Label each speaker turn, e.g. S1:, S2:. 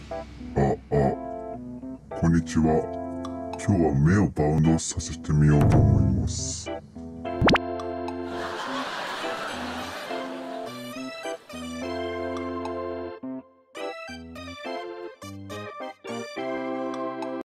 S1: こんにちは。今日は目をバウンドさせてみようと思います。